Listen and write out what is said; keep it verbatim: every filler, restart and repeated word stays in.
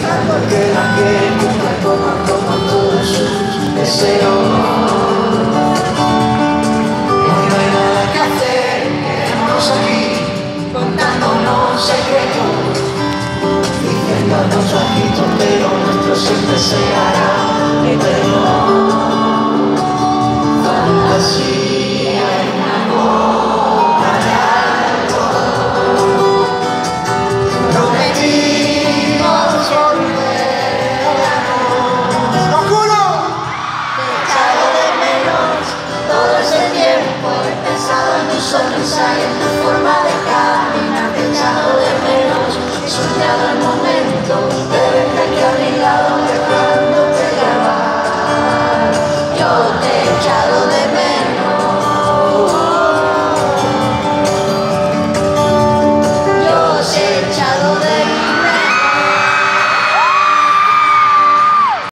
que la que cumpla como, como todos sus deseos. Hoy no hay nada que hacer, quedémonos aquí contándonos secretos, diciéndonos bajito, pero nuestro siempre se hará eterno. Fantasía.